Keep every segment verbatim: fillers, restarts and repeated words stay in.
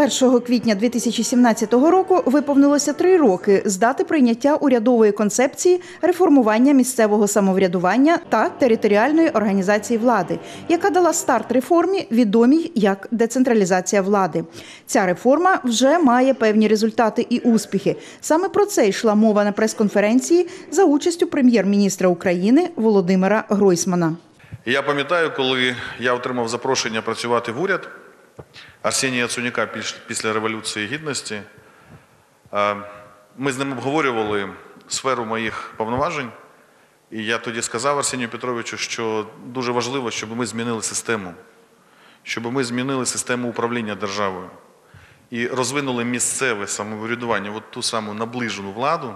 першого квітня дві тисячі сімнадцятого року виповнилося три роки з дати прийняття урядової концепції реформування місцевого самоврядування та територіальної організації влади, яка дала старт реформі, відомій як децентралізація влади. Ця реформа вже має певні результати і успіхи. Саме про це йшла мова на прес-конференції за участю прем'єр-міністра України Володимира Гройсмана. Я пам'ятаю, коли я отримав запрошення працювати в уряд Арсенія Яценюка після Революції Гідності, ми з ним обговорювали сферу моїх повноважень, і я тоді сказав Арсенію Петровичу, що дуже важливо, щоб ми змінили систему, щоб ми змінили систему управління державою і розвинули місцеве самоврядування, от ту саму наближену владу,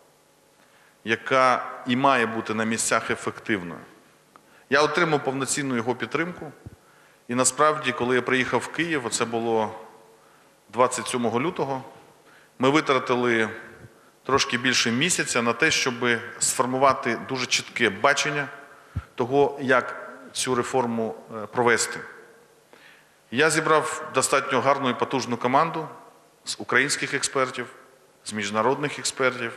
яка і має бути на місцях ефективною. Я отримав повноцінну його підтримку. І насправді, коли я приїхав в Київ, це було двадцять сьомого лютого, ми витратили трошки більше місяця на те, щоб сформувати дуже чітке бачення того, як цю реформу провести. Я зібрав достатньо гарну і потужну команду з українських експертів, з міжнародних експертів,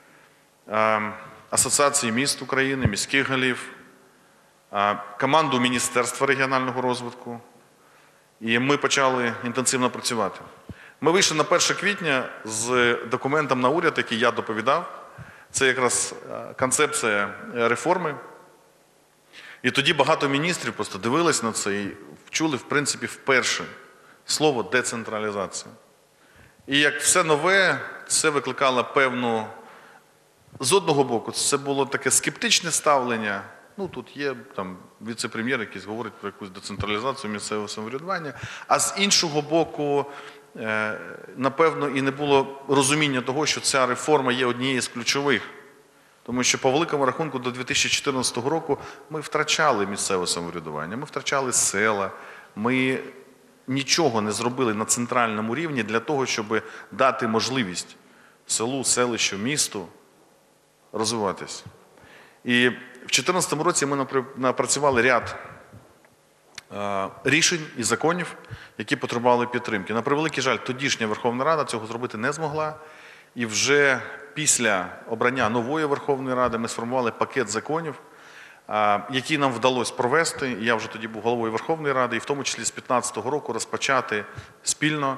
Асоціації міст України, міських голів, команду Міністерства регіонального розвитку, і ми почали інтенсивно працювати. Ми вийшли на перше квітня з документом на уряд, який я доповідав. Це якраз концепція реформи. І тоді багато міністрів просто дивились на це і чули, в принципі, вперше слово «децентралізація». І як все нове, це викликало певну, з одного боку, це було таке скептичне ставлення. Ну, тут є там віце-прем'єр, який говорить про якусь децентралізацію місцевого самоврядування, а з іншого боку, напевно, і не було розуміння того, що ця реформа є однією з ключових. Тому що по великому рахунку до дві тисячі чотирнадцятого року ми втрачали місцеве самоврядування, ми втрачали села, ми нічого не зробили на центральному рівні для того, щоб дати можливість селу, селищу, місту розвиватися. І в дві тисячі чотирнадцятому році ми напрацювали ряд рішень і законів, які потребували підтримки. На превеликий жаль, тодішня Верховна Рада цього зробити не змогла. І вже після обрання нової Верховної Ради ми сформували пакет законів, які нам вдалося провести. Я вже тоді був головою Верховної Ради, і в тому числі з дві тисячі п'ятнадцятого року розпочати спільно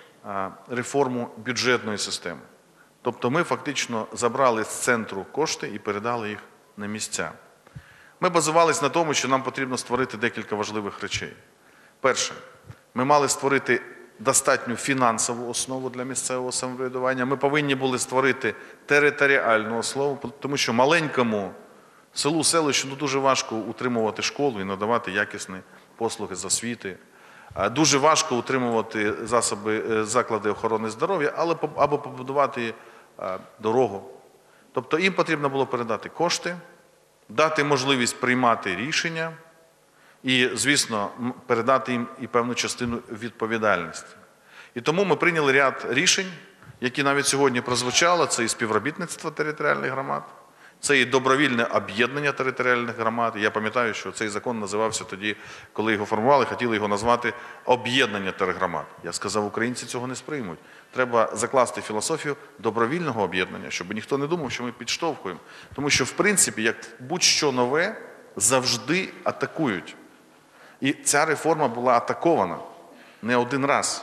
реформу бюджетної системи. Тобто ми фактично забрали з центру кошти і передали їх на місця. Ми базувалися на тому, що нам потрібно створити декілька важливих речей. Перше, ми мали створити достатню фінансову основу для місцевого самоврядування. Ми повинні були створити територіальну основу, тому що маленькому селу, селищу ну, дуже важко утримувати школу і надавати якісні послуги з освіти. Дуже важко утримувати засоби, заклади охорони здоров'я, або побудувати дорогу. Тобто їм потрібно було передати кошти, дати можливість приймати рішення і, звісно, передати їм і певну частину відповідальності. І тому ми прийняли ряд рішень, які навіть сьогодні прозвучало. Це і співробітництво територіальних громад, це і добровільне об'єднання територіальних громад. Я пам'ятаю, що цей закон називався тоді, коли його формували, хотіли його назвати «об'єднання тергромад». Я сказав, українці цього не сприймуть. Треба закласти філософію добровільного об'єднання, щоб ніхто не думав, що ми підштовхуємо. Тому що, в принципі, як будь-що нове, завжди атакують. І ця реформа була атакована не один раз.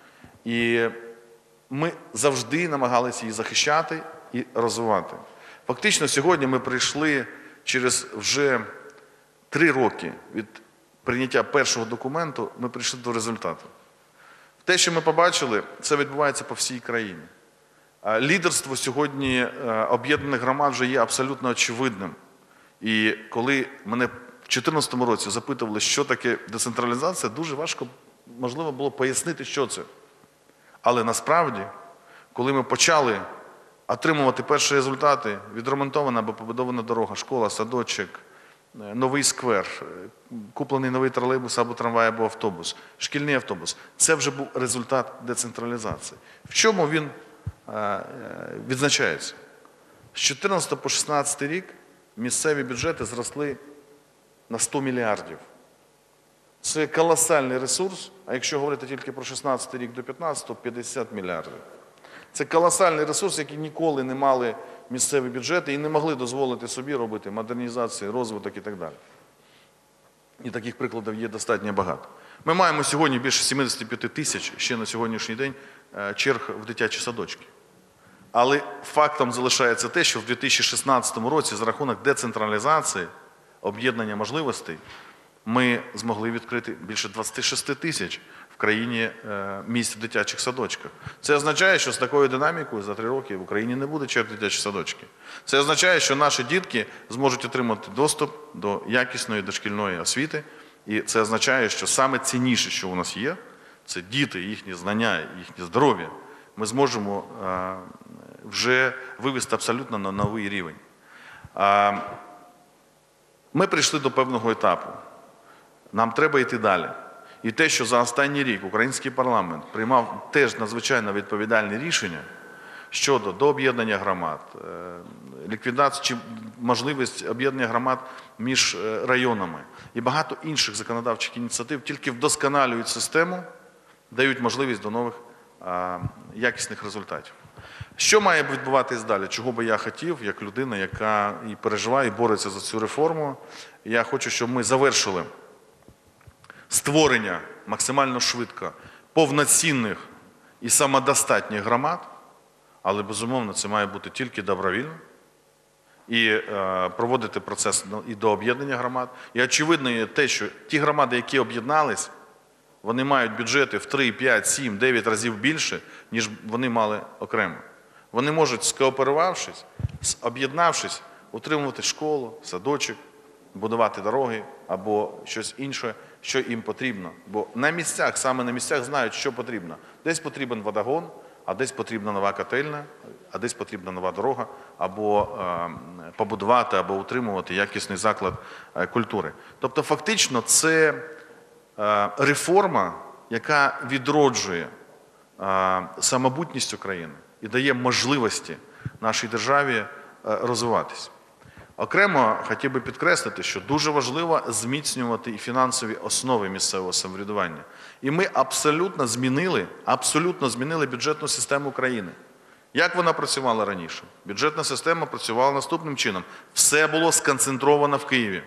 І ми завжди намагалися її захищати і розвивати. Фактично, сьогодні ми прийшли через вже три роки від прийняття першого документу, ми прийшли до результату. Те, що ми побачили, це відбувається по всій країні. Лідерство сьогодні об'єднаних громад вже є абсолютно очевидним. І коли мене в дві тисячі чотирнадцятому році запитували, що таке децентралізація, дуже важко, можливо, було пояснити, що це. Але насправді, коли ми почали отримувати перші результати, відремонтована або побудована дорога, школа, садочок, новий сквер, куплений новий тролейбус або трамвай, або автобус, шкільний автобус. Це вже був результат децентралізації. В чому він відзначається? З дві тисячі чотирнадцятого по дві тисячі шістнадцятий рік місцеві бюджети зросли на сто мільярдів. Це колосальний ресурс, а якщо говорити тільки про шістнадцятий рік до п'ятнадцятого, п'ятдесят мільярдів. Це колосальний ресурс, який ніколи не мали місцеві бюджети і не могли дозволити собі робити модернізацію, розвиток і так далі. І таких прикладів є достатньо багато. Ми маємо сьогодні більше сімдесят п'ять тисяч ще на сьогоднішній день черг в дитячі садочки. Але фактом залишається те, що в дві тисячі шістнадцятому році за рахунок децентралізації, об'єднання можливостей, ми змогли відкрити більше двадцять шість тисяч в країні місць в дитячих садочках. Це означає, що з такою динамікою за три роки в Україні не буде черг дитячі садочки. Це означає, що наші дітки зможуть отримати доступ до якісної дошкільної освіти. І це означає, що саме цінніше, що у нас є, це діти, їхні знання, їхнє здоров'я. Ми зможемо вже вивести абсолютно на новий рівень. Ми прийшли до певного етапу. Нам треба йти далі. І те, що за останній рік український парламент приймав теж надзвичайно відповідальні рішення щодо дооб'єднання громад, ліквідації чи можливість об'єднання громад між районами і багато інших законодавчих ініціатив тільки вдосконалюють систему, дають можливість до нових якісних результатів. Що має відбуватись далі? Чого би я хотів, як людина, яка і переживає, і бореться за цю реформу? Я хочу, щоб ми завершили створення максимально швидко повноцінних і самодостатніх громад, але, безумовно, це має бути тільки добровільно, і е, проводити процес і до об'єднання громад. І очевидно є те, що ті громади, які об'єднались, вони мають бюджети в три, п'ять, сім, дев'ять разів більше, ніж вони мали окремо. Вони можуть, скооперувавшись, об'єднавшись, утримувати школу, садочок, будувати дороги або щось інше, що їм потрібно. Бо на місцях, саме на місцях знають, що потрібно. Десь потрібен водогон, а десь потрібна нова котельня, а десь потрібна нова дорога, або е, побудувати, або утримувати якісний заклад е, культури. Тобто, фактично, це е, реформа, яка відроджує е, самобутність України і дає можливості нашій державі е, розвиватись. Окремо хотів би підкреслити, що дуже важливо зміцнювати і фінансові основи місцевого самоврядування. І ми абсолютно змінили, абсолютно змінили бюджетну систему країни. Як вона працювала раніше? Бюджетна система працювала наступним чином. Все було сконцентровано в Києві.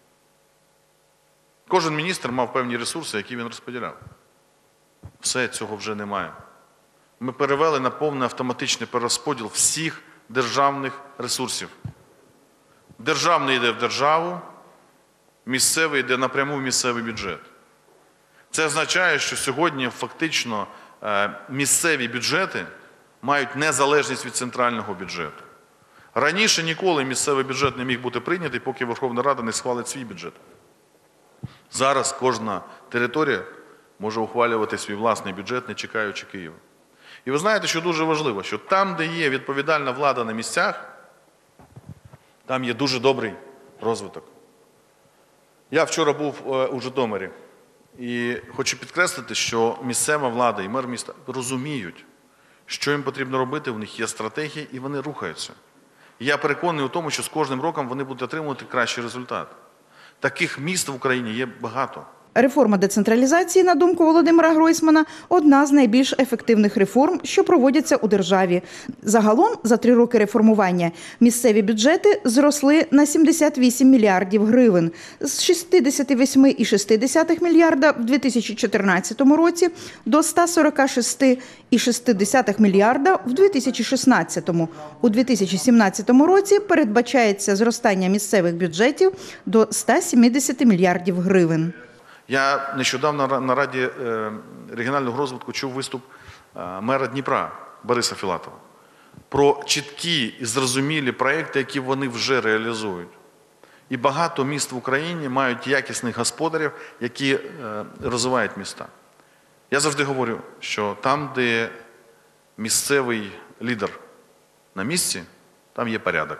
Кожен міністр мав певні ресурси, які він розподіляв. Все, цього вже немає. Ми перевели на повний автоматичний перерозподіл всіх державних ресурсів. Державний йде в державу, місцевий йде напряму в місцевий бюджет. Це означає, що сьогодні фактично місцеві бюджети мають незалежність від центрального бюджету. Раніше ніколи місцевий бюджет не міг бути прийнятий, поки Верховна Рада не схвалить свій бюджет. Зараз кожна територія може ухвалювати свій власний бюджет, не чекаючи Києва. І ви знаєте, що дуже важливо, що там, де є відповідальна влада на місцях, там є дуже добрий розвиток. Я вчора був у Житомирі і хочу підкреслити, що місцева влада і мер міста розуміють, що їм потрібно робити, в них є стратегія і вони рухаються. І я переконаний у тому, що з кожним роком вони будуть отримувати кращий результат. Таких міст в Україні є багато. Реформа децентралізації, на думку Володимира Гройсмана, одна з найбільш ефективних реформ, що проводяться у державі. Загалом, за три роки реформування, місцеві бюджети зросли на сімдесят вісім мільярдів гривень. З шістдесят вісім цілих шість десятих мільярда в дві тисячі чотирнадцятому році до ста сорока шести цілих шість десятих мільярда в дві тисячі шістнадцятому. У дві тисячі сімнадцятому році передбачається зростання місцевих бюджетів до ста сімдесят мільярдів гривень. Я нещодавно на Раді регіонального розвитку чув виступ мера Дніпра Бориса Філатова про чіткі і зрозумілі проекти, які вони вже реалізують. І багато міст в Україні мають якісних господарів, які розвивають міста. Я завжди говорю, що там, де місцевий лідер на місці, там є порядок.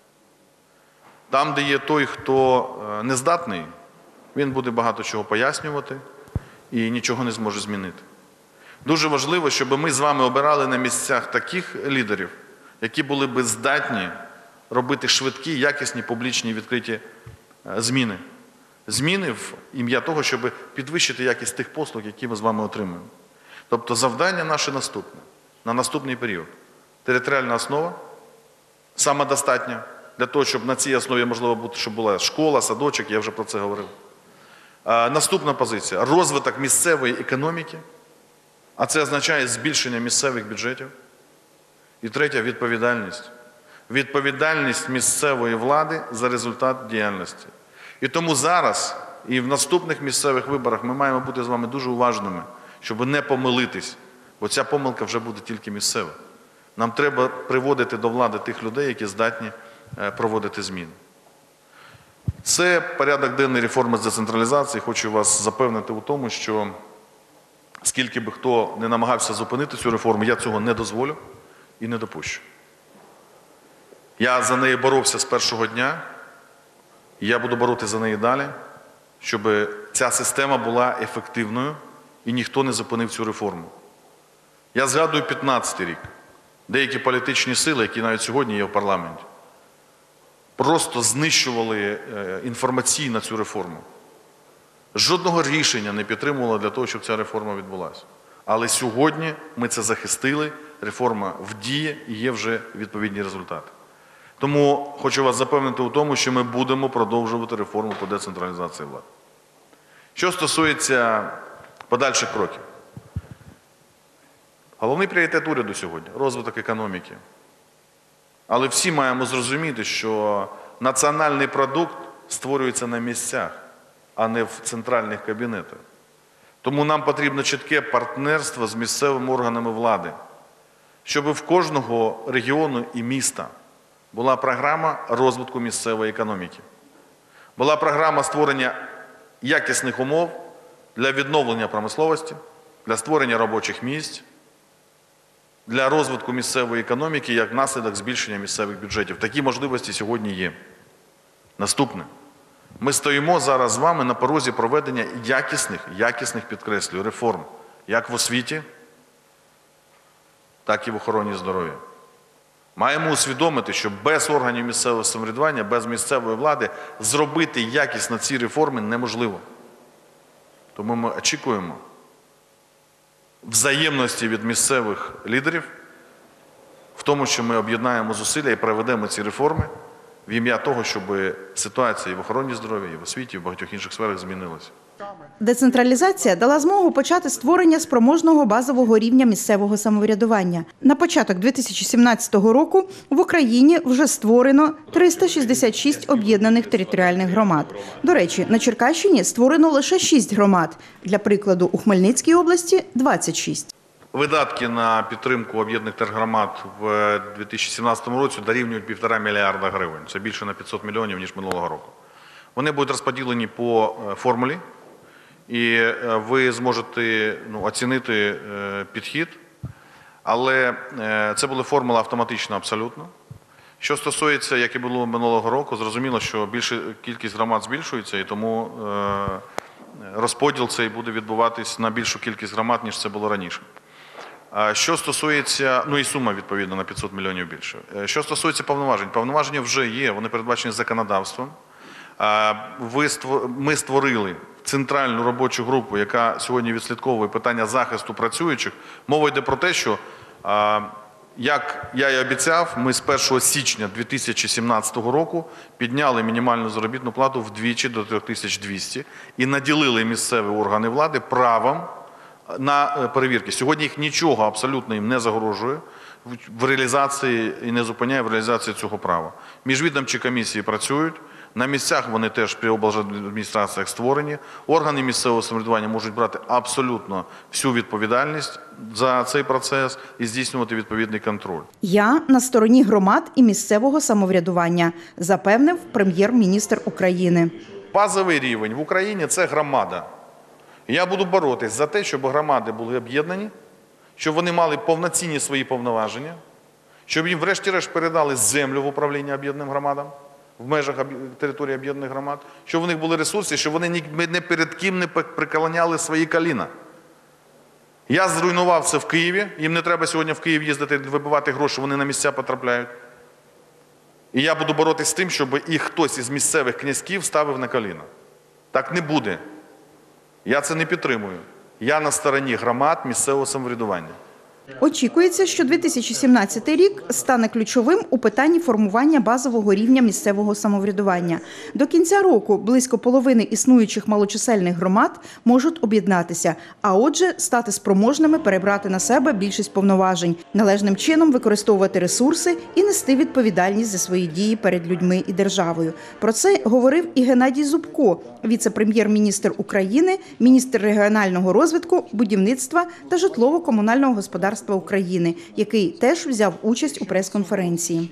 Там, де є той, хто нездатний, він буде багато чого пояснювати і нічого не зможе змінити. Дуже важливо, щоб ми з вами обирали на місцях таких лідерів, які були б здатні робити швидкі, якісні, публічні, відкриті зміни. Зміни в ім'я того, щоб підвищити якість тих послуг, які ми з вами отримуємо. Тобто завдання наше наступне, на наступний період. Територіальна основа самодостатня, для того, щоб на цій основі, можливо, бути, щоб була школа, садочок, я вже про це говорив. А, наступна позиція – розвиток місцевої економіки, а це означає збільшення місцевих бюджетів. І третя – відповідальність. Відповідальність місцевої влади за результат діяльності. І тому зараз і в наступних місцевих виборах ми маємо бути з вами дуже уважними, щоб не помилитись, бо ця помилка вже буде тільки місцева. Нам треба приводити до влади тих людей, які здатні проводити зміни. Це порядок денний реформи з децентралізації. Хочу вас запевнити у тому, що скільки би хто не намагався зупинити цю реформу, я цього не дозволю і не допущу. Я за неї боровся з першого дня, і я буду боротися за неї далі, щоб ця система була ефективною і ніхто не зупинив цю реформу. Я згадую п'ятнадцятий рік. Деякі політичні сили, які навіть сьогодні є в парламенті, просто знищували інформаційно цю реформу. Жодного рішення не підтримувало для того, щоб ця реформа відбулася. Але сьогодні ми це захистили, реформа в дії і є вже відповідні результати. Тому хочу вас запевнити у тому, що ми будемо продовжувати реформу по децентралізації влади. Що стосується подальших кроків. Головний пріоритет уряду сьогодні – розвиток економіки. Але всі маємо зрозуміти, що національний продукт створюється на місцях, а не в центральних кабінетах. Тому нам потрібно чітке партнерство з місцевими органами влади, щоб в кожного регіону і міста була програма розвитку місцевої економіки. Була програма створення якісних умов для відновлення промисловості, для створення робочих місць, для розвитку місцевої економіки як наслідок збільшення місцевих бюджетів. Такі можливості сьогодні є. Наступне. Ми стоїмо зараз з вами на порозі проведення якісних, якісних, підкреслюю, реформ, як в освіті, так і в охороні здоров'я. Маємо усвідомити, що без органів місцевого самоврядування, без місцевої влади зробити якісно ці реформи неможливо. Тому ми очікуємо взаємності від місцевих лідерів в тому, що ми об'єднаємо зусилля і проведемо ці реформи в ім'я того, щоб ситуація і в охороні здоров'я, і в освіті, і в багатьох інших сферах змінилася. Децентралізація дала змогу почати створення спроможного базового рівня місцевого самоврядування. На початок дві тисячі сімнадцятого року в Україні вже створено триста шістдесят шість об'єднаних територіальних громад. До речі, на Черкащині створено лише шість громад. Для прикладу, у Хмельницькій області – двадцять шість. Видатки на підтримку об'єднаних тергромад в дві тисячі сімнадцятому році дорівнюють півтора мільярда гривень. Це більше на п'ятсот мільйонів, ніж минулого року. Вони будуть розподілені по формулі, і ви зможете ну, оцінити е, підхід, але е, це була формула автоматична абсолютно. Що стосується, як і було минулого року, зрозуміло, що більше кількість громад збільшується, і тому е, розподіл цей буде відбуватись на більшу кількість громад, ніж це було раніше. Що стосується, ну і сума відповідно на п'ятсот мільйонів більше. Що стосується повноважень, повноваження вже є, вони передбачені законодавством. Ми створили центральну робочу групу, яка сьогодні відслідковує питання захисту працюючих. Мова йде про те, що, як я і обіцяв, ми з першого січня дві тисячі сімнадцятого року підняли мінімальну заробітну плату вдвічі до три тисячі двісті і наділили місцеві органи влади правом на перевірки. Сьогодні їх нічого абсолютно їм не загрожує в реалізації і не зупиняє в реалізації цього права. Міжвідомчі комісії працюють, на місцях вони теж при облдержадміністраціях створені. Органи місцевого самоврядування можуть брати абсолютно всю відповідальність за цей процес і здійснювати відповідний контроль. Я на стороні громад і місцевого самоврядування, запевнив прем'єр-міністр України. Базовий рівень в Україні – це громада. Я буду боротись за те, щоб громади були об'єднані, щоб вони мали повноцінні свої повноваження, щоб їм врешті-решт передали землю в управління об'єднаним громадам, в межах території об'єднаних громад, щоб в них були ресурси, щоб вони не перед ким не приклоняли свої коліна. Я зруйнував це в Києві, їм не треба сьогодні в Київ їздити, вибивати гроші, вони на місця потрапляють. І я буду боротись з тим, щоб їх хтось із місцевих князьків ставив на коліна. Так не буде. Я це не підтримую. Я на стороні громад місцевого самоврядування. Очікується, що дві тисячі сімнадцятий рік стане ключовим у питанні формування базового рівня місцевого самоврядування. До кінця року близько половини існуючих малочисельних громад можуть об'єднатися, а отже, стати спроможними перебрати на себе більшість повноважень, належним чином використовувати ресурси і нести відповідальність за свої дії перед людьми і державою. Про це говорив і Геннадій Зубко, віце-прем'єр-міністр України, міністр регіонального розвитку, будівництва та житлово-комунального господарства України, який теж взяв участь у прес-конференції.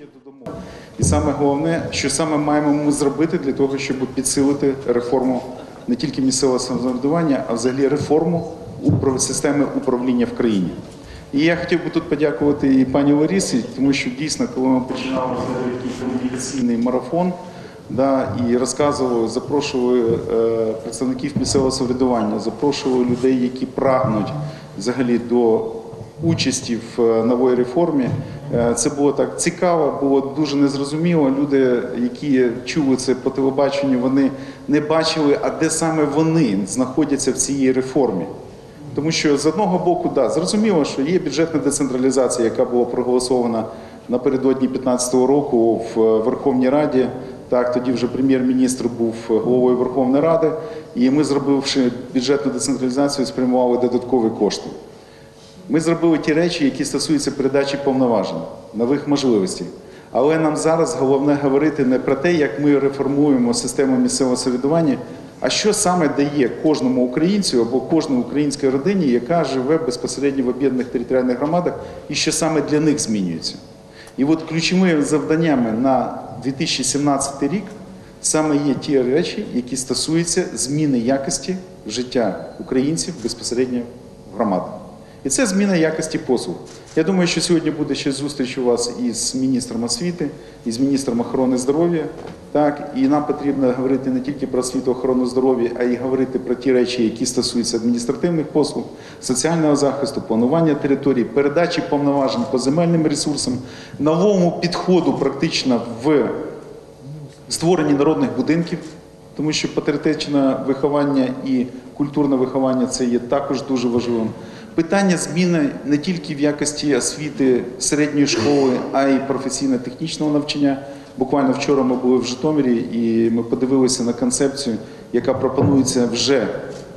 І саме головне, що саме маємо ми зробити для того, щоб підсилити реформу не тільки місцевого самоврядування, а взагалі реформу системи управління в країні. І я хотів би тут подякувати і пані Ларисі, тому що дійсно, коли ми починали такий комунікаційний марафон, да, і розказували, запрошували е, представників місцевого самоврядування, запрошували людей, які прагнуть взагалі до участі в новій реформі. Це було так цікаво, було дуже незрозуміло. Люди, які чули це по телебаченню, вони не бачили, а де саме вони знаходяться в цій реформі. Тому що з одного боку, да, зрозуміло, що є бюджетна децентралізація, яка була проголосована напередодні дві тисячі п'ятнадцятого року в Верховній Раді. Так, тоді вже прем'єр-міністр був головою Верховної Ради, і ми, зробивши бюджетну децентралізацію, спрямували додаткові кошти. Ми зробили ті речі, які стосуються передачі повноважень, нових можливостей. Але нам зараз головне говорити не про те, як ми реформуємо систему місцевого самоврядування, а що саме дає кожному українцю або кожній українській родині, яка живе безпосередньо в об'єднаних територіальних громадах, і що саме для них змінюється. І от ключовими завданнями на дві тисячі сімнадцятий рік саме є ті речі, які стосуються зміни якості життя українців безпосередньо в громадах. І це зміна якості послуг. Я думаю, що сьогодні буде ще зустріч у вас із міністром освіти, із міністром охорони здоров'я. Так, і нам потрібно говорити не тільки про освіту, охорону здоров'я, а й говорити про ті речі, які стосуються адміністративних послуг, соціального захисту, планування територій, передачі повноважень по земельним ресурсам, новому підходу практично в створенні народних будинків, тому що патріотичне виховання і культурне виховання – це є також дуже важливим. Питання зміни не тільки в якості освіти середньої школи, а й професійно-технічного навчання. Буквально вчора ми були в Житомирі і ми подивилися на концепцію, яка пропонується вже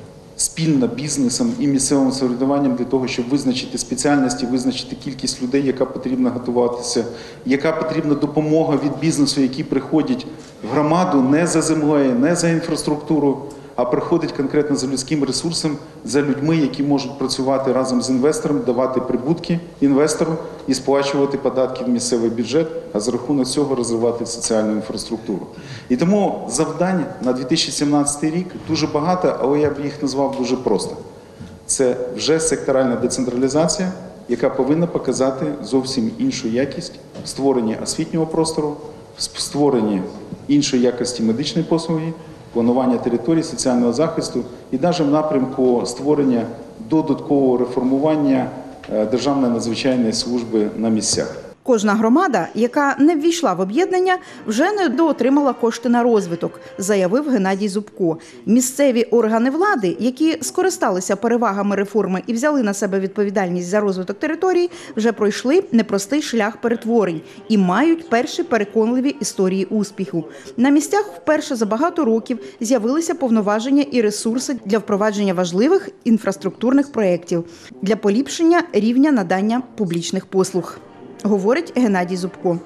спільно бізнесом і місцевим самоврядуванням для того, щоб визначити спеціальності, визначити кількість людей, яка потрібно готуватися, яка потрібна допомога від бізнесу, які приходять в громаду не за землею, не за інфраструктуру, а приходить конкретно за людським ресурсом, за людьми, які можуть працювати разом з інвестором, давати прибутки інвестору і сплачувати податки в місцевий бюджет, а за рахунок цього розвивати соціальну інфраструктуру. І тому завдань на дві тисячі сімнадцятий рік дуже багато, але я б їх назвав дуже просто. Це вже секторальна децентралізація, яка повинна показати зовсім іншу якість в створенні освітнього простору, в створенні іншої якості медичної послуги, планування територій, соціального захисту і навіть в напрямку створення додаткового реформування Державної надзвичайної служби на місцях. Кожна громада, яка не ввійшла в об'єднання, вже недоотримала кошти на розвиток, заявив Геннадій Зубко. Місцеві органи влади, які скористалися перевагами реформи і взяли на себе відповідальність за розвиток територій, вже пройшли непростий шлях перетворень і мають перші переконливі історії успіху. На місцях вперше за багато років з'явилися повноваження і ресурси для впровадження важливих інфраструктурних проєктів, для поліпшення рівня надання публічних послуг, говорить Геннадій Зубко.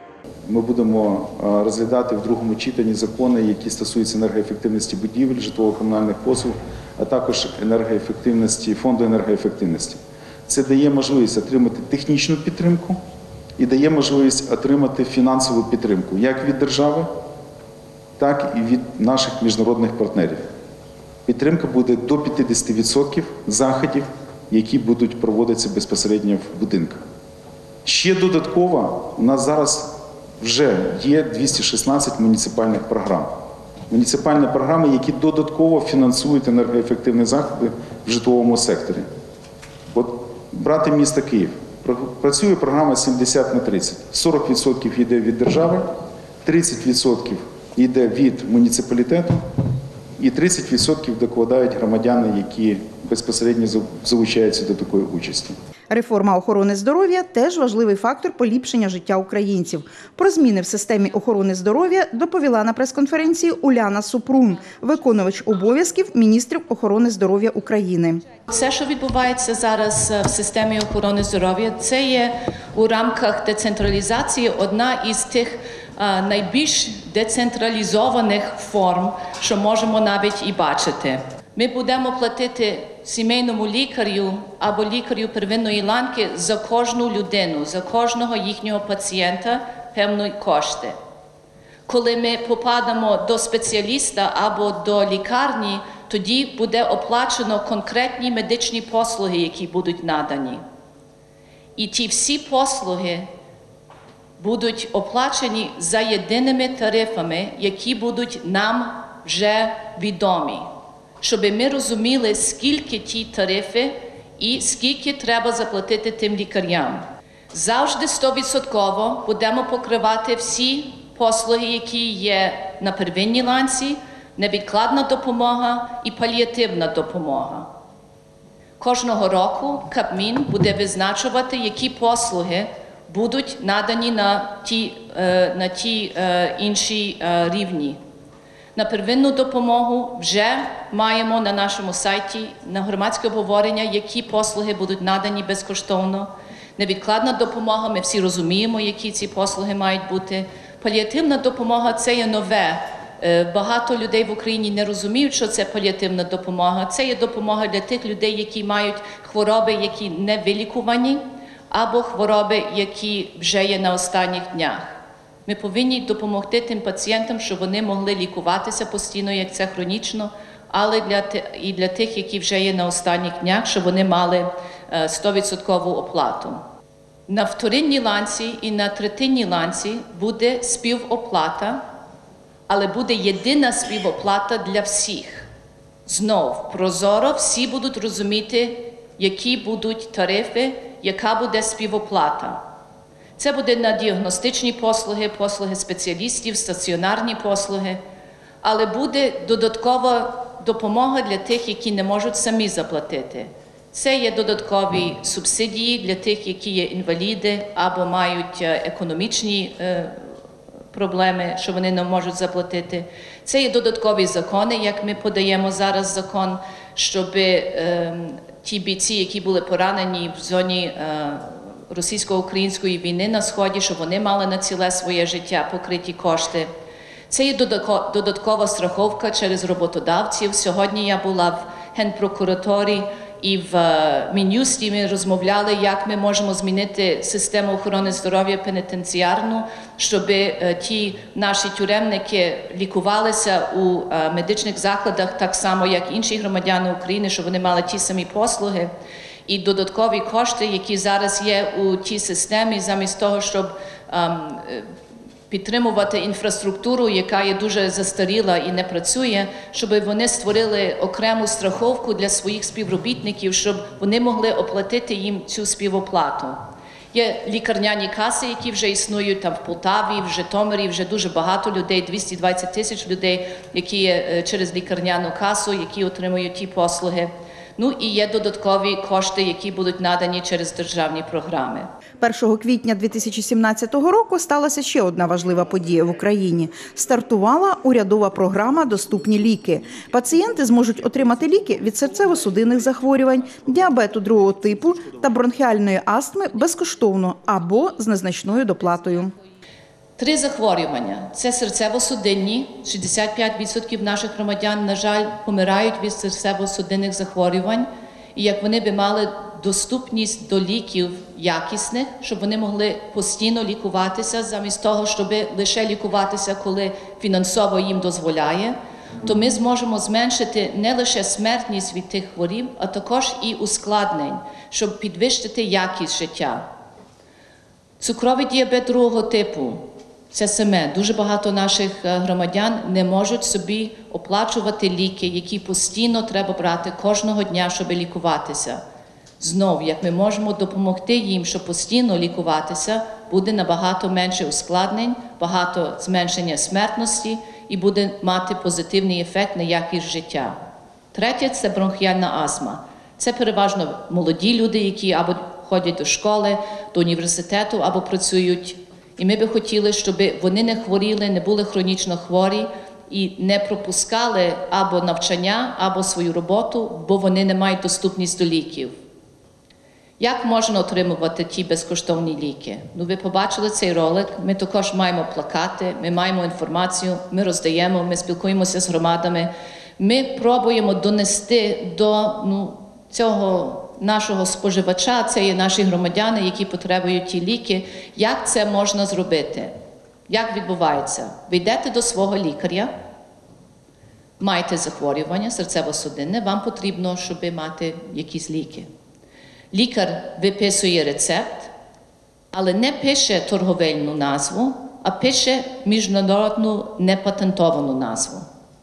Ми будемо розглядати в другому читанні закони, які стосуються енергоефективності будівель, житлово-комунальних послуг, а також енергоефективності, фонду енергоефективності. Це дає можливість отримати технічну підтримку і дає можливість отримати фінансову підтримку як від держави, так і від наших міжнародних партнерів. Підтримка буде до п'ятдесят відсотків заходів, які будуть проводитися безпосередньо в будинках. Ще додатково у нас зараз вже є двісті шістнадцять муніципальних програм. Муніципальні програми, які додатково фінансують енергоефективні заходи в житловому секторі. От брати місто Київ. Працює програма сімдесят на тридцять. сорок відсотків йде від держави, тридцять відсотків йде від муніципалітету, і тридцять відсотків докладають громадяни, які безпосередньо залучаються до такої участі. Реформа охорони здоров'я – теж важливий фактор поліпшення життя українців. Про зміни в системі охорони здоров'я доповіла на прес-конференції Уляна Супрун, виконувач обов'язків міністрів охорони здоров'я України. Все, що відбувається зараз в системі охорони здоров'я, це є у рамках децентралізації одна із тих найбільш децентралізованих форм, що можемо навіть і бачити. Ми будемо платити сімейному лікарю або лікарю первинної ланки за кожну людину, за кожного їхнього пацієнта певні кошти. Коли ми попадемо до спеціаліста або до лікарні, тоді буде оплачено конкретні медичні послуги, які будуть надані. І ті всі послуги будуть оплачені за єдиними тарифами, які будуть нам вже відомі. Щоб ми розуміли, скільки ті тарифи і скільки треба заплатити тим лікарям. Завжди сто відсотків будемо покривати всі послуги, які є на первинній ланці, невідкладна допомога і паліативна допомога. Кожного року Кабмін буде визначувати, які послуги будуть надані на ті, на ті інші рівні. На первинну допомогу вже маємо на нашому сайті на громадське обговорення, які послуги будуть надані безкоштовно. Невідкладна допомога, ми всі розуміємо, які ці послуги мають бути. Паліативна допомога – це є нове. Багато людей в Україні не розуміють, що це паліативна допомога. Це є допомога для тих людей, які мають хвороби, які не вилікувані, або хвороби, які вже є на останніх днях. Ми повинні допомогти тим пацієнтам, щоб вони могли лікуватися постійно, як це хронічно, але для, і для тих, які вже є на останніх днях, щоб вони мали сто відсотків оплату. На вторинній ланці і на третинній ланці буде співоплата, але буде єдина співоплата для всіх. Знов, прозоро, всі будуть розуміти, які будуть тарифи, яка буде співоплата. Це буде на діагностичні послуги, послуги спеціалістів, стаціонарні послуги, але буде додаткова допомога для тих, які не можуть самі заплатити. Це є додаткові субсидії для тих, які є інваліди або мають економічні проблеми, що вони не можуть заплатити. Це є додаткові закони, як ми подаємо зараз закон, щоб ті бійці, які були поранені в зоні російсько-української війни на Сході, щоб вони мали на ціле своє життя покриті кошти. Це є додаткова страховка через роботодавців. Сьогодні я була в Генпрокуратурі і в Мін'юсті ми розмовляли, як ми можемо змінити систему охорони здоров'я пенітенціарну, щоб ті наші тюремники лікувалися у медичних закладах так само, як інші громадяни України, щоб вони мали ті самі послуги. І додаткові кошти, які зараз є у тій системі, замість того, щоб ем, підтримувати інфраструктуру, яка є дуже застаріла і не працює, щоб вони створили окрему страховку для своїх співробітників, щоб вони могли оплатити їм цю співоплату. Є лікарняні каси, які вже існують там в Полтаві, в Житомирі, вже дуже багато людей, двісті двадцять тисяч людей, які є через лікарняну касу, які отримують ті послуги. Ну і є додаткові кошти, які будуть надані через державні програми. першого квітня дві тисячі сімнадцятого року сталася ще одна важлива подія в Україні. Стартувала урядова програма «Доступні ліки». Пацієнти зможуть отримати ліки від серцево-судинних захворювань, діабету другого типу та бронхіальної астми безкоштовно або з незначною доплатою. Три захворювання – це серцево-судинні, шістдесят п'ять відсотків наших громадян, на жаль, помирають від серцево-судинних захворювань, і як вони би мали доступність до ліків якісних, щоб вони могли постійно лікуватися, замість того, щоб лише лікуватися, коли фінансово їм дозволяє, то ми зможемо зменшити не лише смертність від тих хвороб, а також і ускладнень, щоб підвищити якість життя. Цукровий діабет другого типу – це саме. Дуже багато наших громадян не можуть собі оплачувати ліки, які постійно треба брати кожного дня, щоб лікуватися. Знов, як ми можемо допомогти їм, щоб постійно лікуватися, буде набагато менше ускладнень, багато зменшення смертності і буде мати позитивний ефект на якість життя. Третє – це бронхіальна астма. Це переважно молоді люди, які або ходять до школи, до університету, або працюють. І ми би хотіли, щоб вони не хворіли, не були хронічно хворі і не пропускали або навчання, або свою роботу, бо вони не мають доступність до ліків. Як можна отримувати ті безкоштовні ліки? Ну, ви побачили цей ролик, ми також маємо плакати, ми маємо інформацію, ми роздаємо, ми спілкуємося з громадами. Ми пробуємо донести до ну, цього нашого споживача, це є наші громадяни, які потребують ті ліки, як це можна зробити. Як відбувається? Ви йдете до свого лікаря, маєте захворювання серцево-судинне, вам потрібно, щоб мати якісь ліки. Лікар виписує рецепт, але не пише торговельну назву, а пише міжнародну непатентовану назву.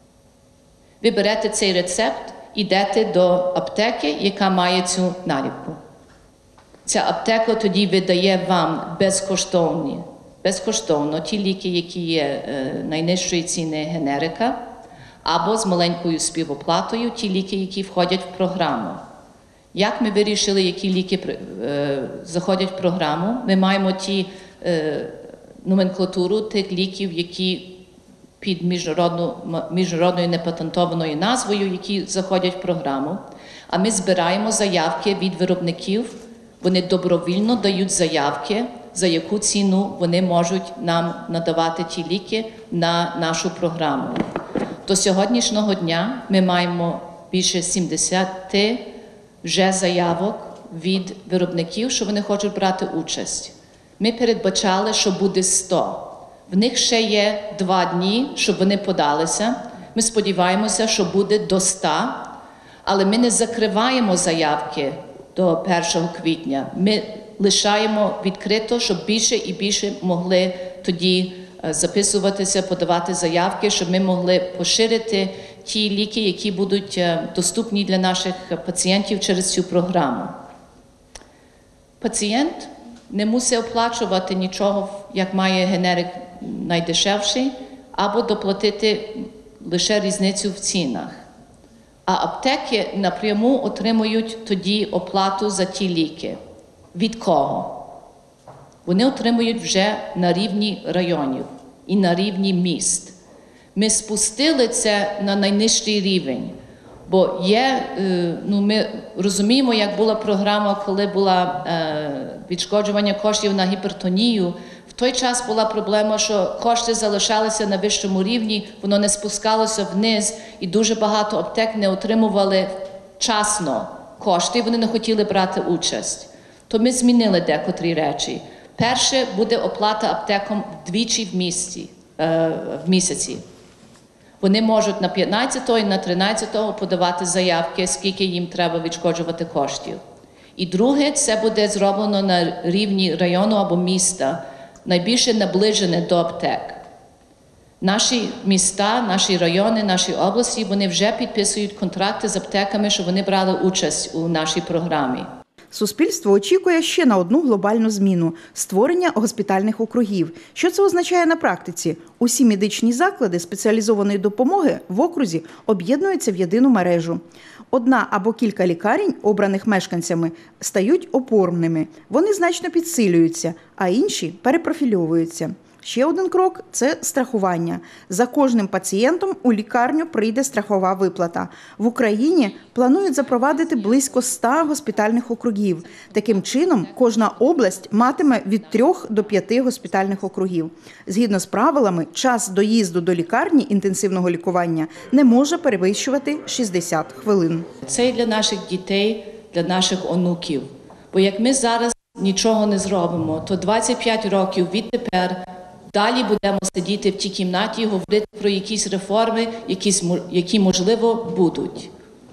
Ви берете цей рецепт, йдете до аптеки, яка має цю наліпку. Ця аптека тоді видає вам безкоштовні, безкоштовно ті ліки, які є е, найнижчої ціни генерика, або з маленькою співоплатою ті ліки, які входять в програму. Як ми вирішили, які ліки е, заходять в програму? Ми маємо ті е, номенклатуру тих ліків, які під міжнародну, міжнародною непатентованою назвою, які заходять в програму. А ми збираємо заявки від виробників, вони добровільно дають заявки, за яку ціну вони можуть нам надавати ті ліки на нашу програму. До сьогоднішнього дня ми маємо більше сімдесят вже заявок від виробників, що вони хочуть брати участь. Ми передбачали, що буде сто. В них ще є два дні, щоб вони подалися. Ми сподіваємося, що буде до ста, але ми не закриваємо заявки до першого квітня. Ми лишаємо відкрито, щоб більше і більше могли тоді записуватися, подавати заявки, щоб ми могли поширити ті ліки, які будуть доступні для наших пацієнтів через цю програму. Пацієнт не мусить оплачувати нічого, як має генерик найдешевший, або доплатити лише різницю в цінах. А аптеки напряму отримують тоді оплату за ті ліки. Від кого? Вони отримують вже на рівні районів і на рівні міст. Ми спустили це на найнижчий рівень, бо є, ну, ми розуміємо, як була програма, коли було відшкоджування коштів на гіпертонію. В той час була проблема, що кошти залишалися на вищому рівні, воно не спускалося вниз, і дуже багато аптек не отримували вчасно кошти, і вони не хотіли брати участь. То ми змінили декотрі речі. Перше, буде оплата аптекам вдвічі в місяці. В місяці. Вони можуть на п'ятнадцятого і на тринадцятого подавати заявки, скільки їм треба відшкоджувати коштів. І друге, це буде зроблено на рівні району або міста, найбільше наближене до аптек. Наші міста, наші райони, наші області, вони вже підписують контракти з аптеками, щоб вони брали участь у нашій програмі. Суспільство очікує ще на одну глобальну зміну – створення госпітальних округів. Що це означає на практиці? Усі медичні заклади спеціалізованої допомоги в окрузі об'єднуються в єдину мережу. Одна або кілька лікарень, обраних мешканцями, стають опорними. Вони значно підсилюються, а інші перепрофільовуються. Ще один крок – це страхування. За кожним пацієнтом у лікарню прийде страхова виплата. В Україні планують запровадити близько ста госпітальних округів. Таким чином, кожна область матиме від трьох до п'яти госпітальних округів. Згідно з правилами, час доїзду до лікарні інтенсивного лікування не може перевищувати шістдесят хвилин. Це і для наших дітей, для наших онуків. Бо як ми зараз нічого не зробимо, то двадцять п'ять років відтепер далі будемо сидіти в тій кімнаті і говорити про якісь реформи, які, можливо, будуть.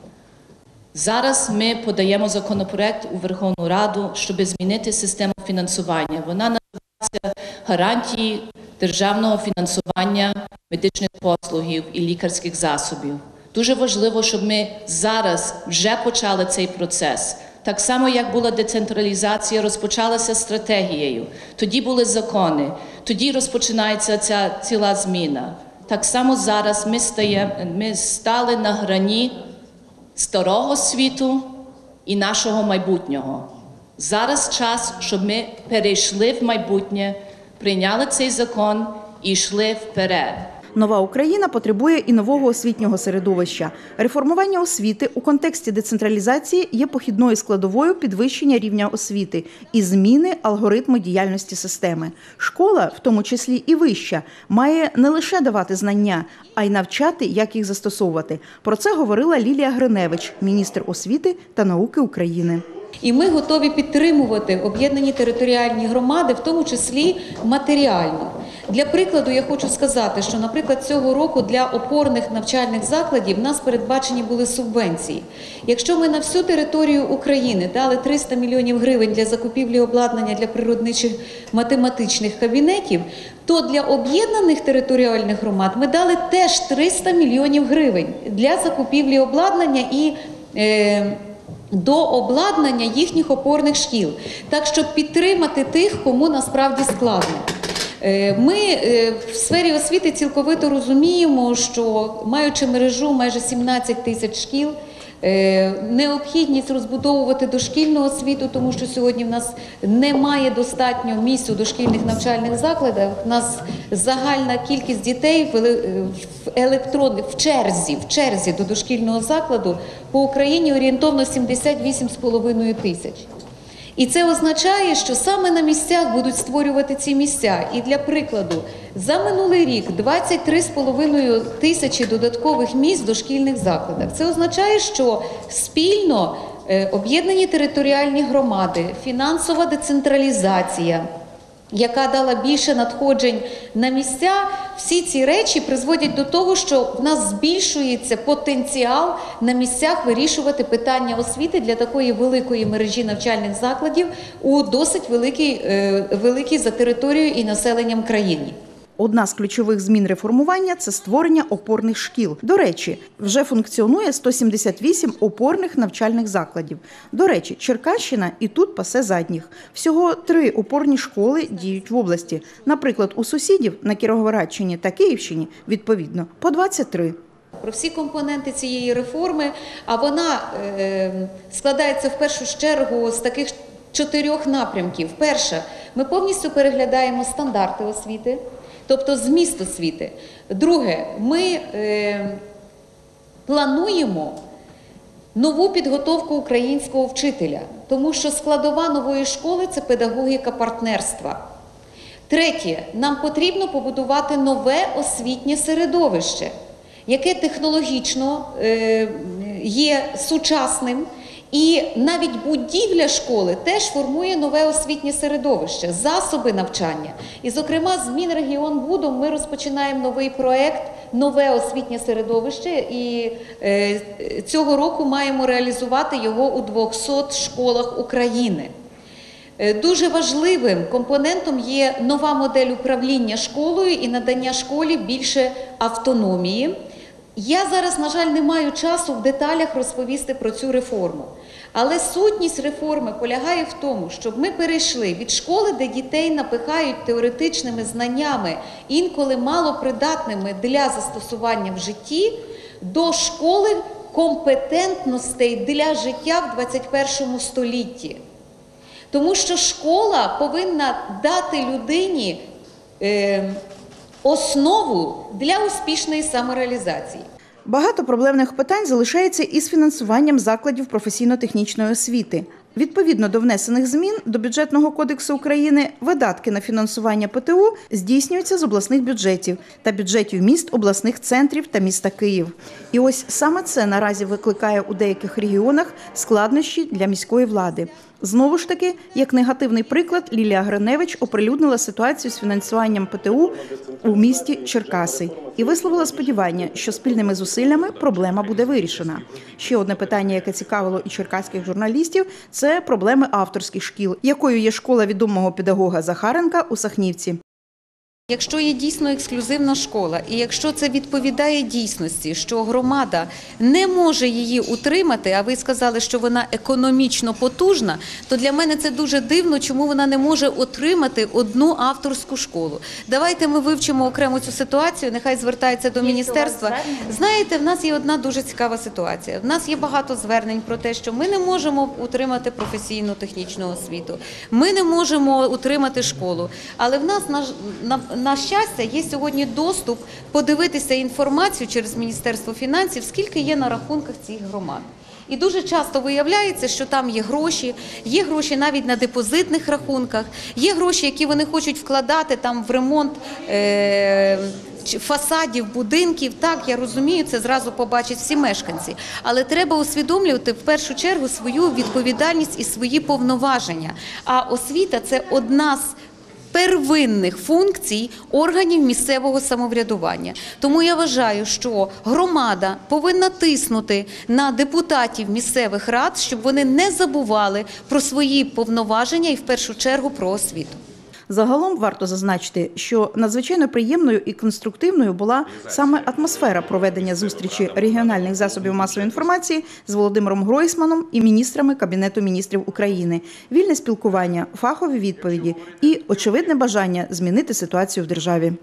Зараз ми подаємо законопроект у Верховну Раду, щоб змінити систему фінансування. Вона називається «Гарантії державного фінансування медичних послугів і лікарських засобів». Дуже важливо, щоб ми зараз вже почали цей процес. Так само, як була децентралізація, розпочалася стратегією. Тоді були закони, тоді розпочинається ця ціла зміна. так само зараз ми, стає, ми стали на грані старого світу і нашого майбутнього. Зараз час, щоб ми перейшли в майбутнє, прийняли цей закон і йшли вперед. Нова Україна потребує і нового освітнього середовища. Реформування освіти у контексті децентралізації є похідною складовою підвищення рівня освіти і зміни алгоритму діяльності системи. Школа, в тому числі і вища, має не лише давати знання, а й навчати, як їх застосовувати. Про це говорила Лілія Гриневич, міністр освіти та науки України. І ми готові підтримувати об'єднані територіальні громади, в тому числі матеріально. Для прикладу я хочу сказати, що, наприклад, цього року для опорних навчальних закладів в нас передбачені були субвенції. Якщо ми на всю територію України дали триста мільйонів гривень для закупівлі обладнання для природничих математичних кабінетів, то для об'єднаних територіальних громад ми дали теж триста мільйонів гривень для закупівлі обладнання і е, до обладнання їхніх опорних шкіл. Так, щоб підтримати тих, кому насправді складно. Ми в сфері освіти цілковито розуміємо, що, маючи мережу майже сімнадцять тисяч шкіл, необхідність розбудовувати дошкільну освіту, тому що сьогодні в нас немає достатньо місць у дошкільних навчальних закладах. У нас загальна кількість дітей в електронних в черзі, в черзі до дошкільного закладу по Україні орієнтовно сімдесят вісім з половиною тисяч. І це означає, що саме на місцях будуть створювати ці місця. І для прикладу, за минулий рік двадцять три з половиною тисячі додаткових місць в дошкільних закладах. Це означає, що спільно об'єднані територіальні громади, фінансова децентралізація, яка дала більше надходжень на місця, всі ці речі призводять до того, що в нас збільшується потенціал на місцях вирішувати питання освіти для такої великої мережі навчальних закладів у досить великій, великій за територією і населенням країні. Одна з ключових змін реформування – це створення опорних шкіл. До речі, вже функціонує сто сімдесят вісім опорних навчальних закладів. До речі, Черкащина і тут пасе задніх. Всього три опорні школи діють в області. Наприклад, у сусідів на Кіровоградщині та Київщині, відповідно, по двадцять три. Про всі компоненти цієї реформи, а вона е, складається в першу чергу з таких чотирьох напрямків. Перше, ми повністю переглядаємо стандарти освіти, тобто зміст освіти. Друге, ми е, плануємо нову підготовку українського вчителя, тому що складова нової школи – це педагогіка партнерства. Третє, нам потрібно побудувати нове освітнє середовище, яке технологічно е, є сучасним. І навіть будівля школи теж формує нове освітнє середовище, засоби навчання. І, зокрема, з Мінрегіонбудом ми розпочинаємо новий проєкт «Нове освітнє середовище» і е, цього року маємо реалізувати його у двохсот школах України. Е, дуже важливим компонентом є нова модель управління школою і надання школі більше автономії. Я зараз, на жаль, не маю часу в деталях розповісти про цю реформу. Але сутність реформи полягає в тому, щоб ми перейшли від школи, де дітей напихають теоретичними знаннями, інколи малопридатними для застосування в житті, до школи компетентностей для життя в двадцять першому столітті. Тому що школа повинна дати людині е, основу для успішної самореалізації. Багато проблемних питань залишається із фінансуванням закладів професійно-технічної освіти. Відповідно до внесених змін до Бюджетного кодексу України, видатки на фінансування ПТУ здійснюються з обласних бюджетів та бюджетів міст, обласних центрів та міста Київ. І ось саме це наразі викликає у деяких регіонах складнощі для міської влади. Знову ж таки, як негативний приклад, Лілія Гриневич оприлюднила ситуацію з фінансуванням ПТУ у місті Черкаси і висловила сподівання, що спільними зусиллями проблема буде вирішена. Ще одне питання, яке цікавило і черкаських журналістів – це проблеми авторських шкіл, якою є школа відомого педагога Захаренка у Сахнівці. Якщо є дійсно ексклюзивна школа, і якщо це відповідає дійсності, що громада не може її утримати, а ви сказали, що вона економічно потужна, то для мене це дуже дивно, чому вона не може отримати одну авторську школу. Давайте ми вивчимо окремо цю ситуацію, нехай звертається до міністерства. Знаєте, в нас є одна дуже цікава ситуація. В нас є багато звернень про те, що ми не можемо утримати професійну технічну освіту, ми не можемо утримати школу, але в нас, на, на На щастя, є сьогодні доступ подивитися інформацію через Міністерство фінансів, скільки є на рахунках цих громад. І дуже часто виявляється, що там є гроші, є гроші навіть на депозитних рахунках, є гроші, які вони хочуть вкладати там в ремонт е- фасадів, будинків. Так, я розумію, це зразу побачать всі мешканці. Але треба усвідомлювати в першу чергу свою відповідальність і свої повноваження. А освіта – це одна з первинних функцій органів місцевого самоврядування. Тому я вважаю, що громада повинна тиснути на депутатів місцевих рад, щоб вони не забували про свої повноваження і в першу чергу про освіту. Загалом варто зазначити, що надзвичайно приємною і конструктивною була саме атмосфера проведення зустрічі регіональних засобів масової інформації з Володимиром Гройсманом і міністрами Кабінету міністрів України, вільне спілкування, фахові відповіді і очевидне бажання змінити ситуацію в державі.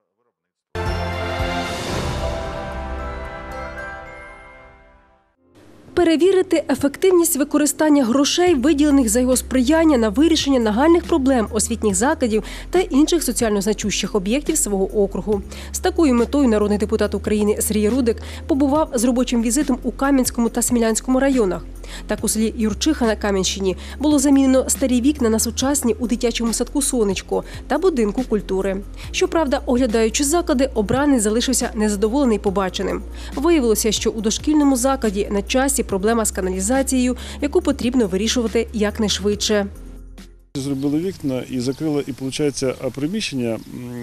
Перевірити ефективність використання грошей, виділених за його сприяння на вирішення нагальних проблем освітніх закладів та інших соціально значущих об'єктів свого округу. З такою метою народний депутат України Сергій Рудик побував з робочим візитом у Кам'янському та Смілянському районах. Так, у селі Юрчиха на Кам'янщині було замінено старі вікна на сучасні у дитячому садку «Сонечко» та будинку культури. Щоправда, оглядаючи заклади, обранець залишився незадоволений побаченим. Виявилося, що у дошкільному закладі на часі проблема з каналізацією, яку потрібно вирішувати якнайшвидше. Зробили вікна і закрили, і виходить, приміщення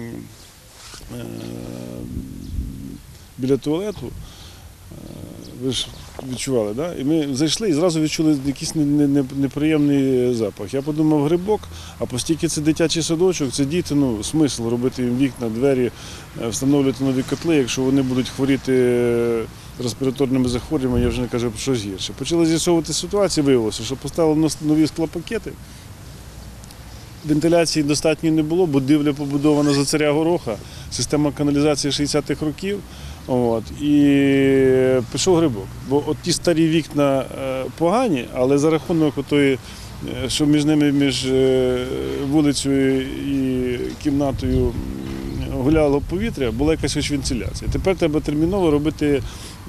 біля туалету, ви ж відчували, да? І ми зайшли і зразу відчули якийсь неприємний запах. Я подумав, грибок, а оскільки це дитячий садочок, це діти, ну, смисл робити їм вікна, двері, встановлювати нові котли, якщо вони будуть хворіти респіраторними захворюваннями, я вже не кажу, що гірше. Почали з'ясовувати ситуацію, виявилося, що поставили нові склопакети, вентиляції достатньо не було, будівля побудована за царя Гороха, система каналізації шістдесятих років. От, і пішов грибок. Бо от ті старі вікна погані, але за рахунок тої, що між ними, між вулицею і кімнатою гуляло повітря, була якась ось вентиляція. Тепер треба терміново робити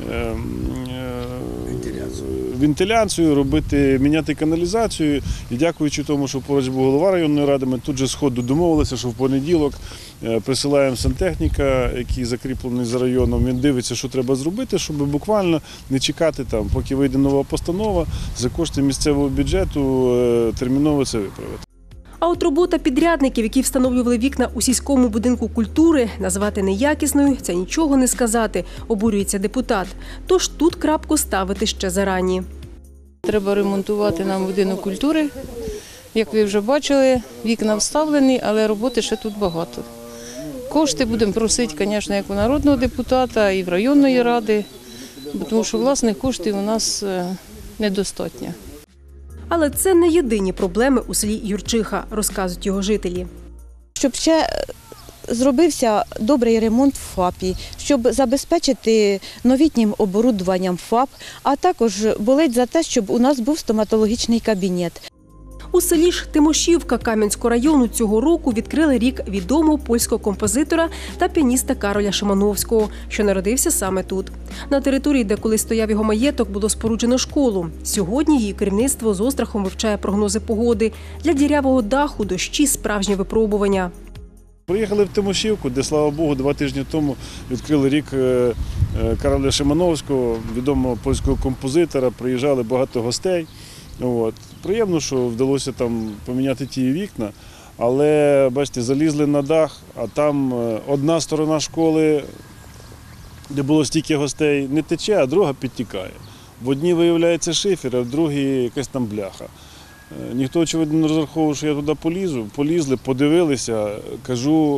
вентиляцію, робити, міняти каналізацію. І дякуючи тому, що поруч був голова районної ради, ми тут же сходу домовилися, що в понеділок присилаємо сантехніка, який закріплений за районом, він дивиться, що треба зробити, щоб буквально не чекати, там, поки вийде нова постанова, за кошти місцевого бюджету терміново це виправити. А от робота підрядників, які встановлювали вікна у сільському будинку культури, назвати неякісною – це нічого не сказати, обурюється депутат. Тож тут крапку ставити ще зарані. Треба ремонтувати нам будинок культури. Як ви вже бачили, вікна вставлені, але роботи ще тут багато. Кошти будемо просити, звісно, як у народного депутата і в районної ради, тому що власних коштів у нас недостатньо. Але це не єдині проблеми у селі Юрчиха, розказують його жителі. Щоб ще зробився добрий ремонт в ФАПі, щоб забезпечити новітнім оборудуванням ФАП, а також болить за те, щоб у нас був стоматологічний кабінет. У селі ж Тимошівка Кам'янського району цього року відкрили рік відомого польського композитора та піаніста Кароля Шимановського, що народився саме тут. На території, де колись стояв його маєток, було споруджено школу. Сьогодні її керівництво з острахом вивчає прогнози погоди. Для дірявого даху дощі – справжнє випробування. Приїхали в Тимошівку, де, слава Богу, два тижні тому відкрили рік Кароля Шимановського, відомого польського композитора. Приїжджали багато гостей. От. Приємно, що вдалося там поміняти ті вікна, але, бачите, залізли на дах, а там одна сторона школи, де було стільки гостей, не тече, а друга підтікає. В одній виявляється шифер, а в другій якась там бляха. Ніхто, очевидно, не розраховував, що я туди полізу. Полізли, подивилися, кажу,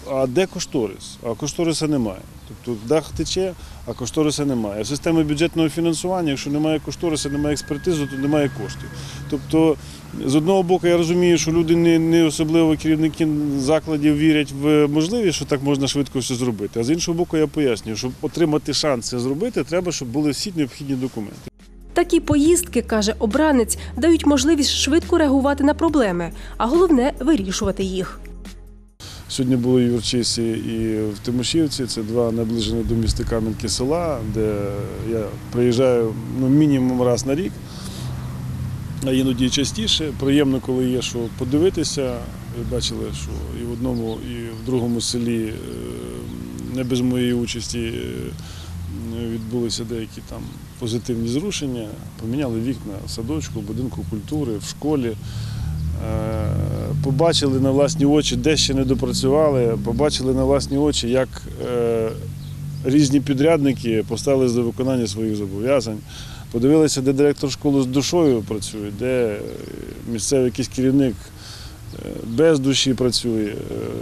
а де кошторис? А кошториса немає. Тобто дах тече, а кошториса немає. Система бюджетного фінансування, якщо немає кошториса, немає експертизи, то немає коштів. Тобто, з одного боку, я розумію, що люди не, не особливо керівники закладів вірять в можливість, що так можна швидко все зробити. А з іншого боку, я пояснюю, щоб отримати шанс це зробити, треба, щоб були всі необхідні документи. Такі поїздки, каже обранець, дають можливість швидко реагувати на проблеми, а головне – вирішувати їх. Сьогодні були і в Юрчисі, і в Тимошівці. Це два наближені до міста Кам'янки села, де я приїжджаю ну, мінімум раз на рік, а іноді і частіше. Приємно, коли є що подивитися. Ви бачили, що і в одному, і в другому селі, не без моєї участі, відбулися деякі там позитивні зрушення. Поміняли вікна в садочку, в будинку культури, в школі. Побачили на власні очі, де ще не допрацювали, побачили на власні очі, як різні підрядники поставились до виконання своїх зобов'язань. Подивилися, де директор школи з душою працює, де місцевий якийсь керівник без душі працює.